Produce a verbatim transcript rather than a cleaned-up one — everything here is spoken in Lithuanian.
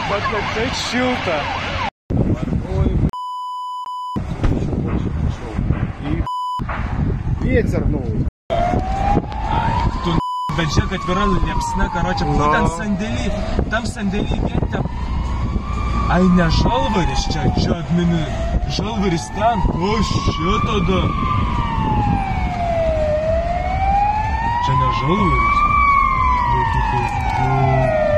Вот как шил-то. Ветер новый. Тут бәлшәк отверал лепсна, короче, там сандали, там сандали get там. Ай на жалвариш, чат мене, жалваристан, о, що то да? Чи на жалвариш?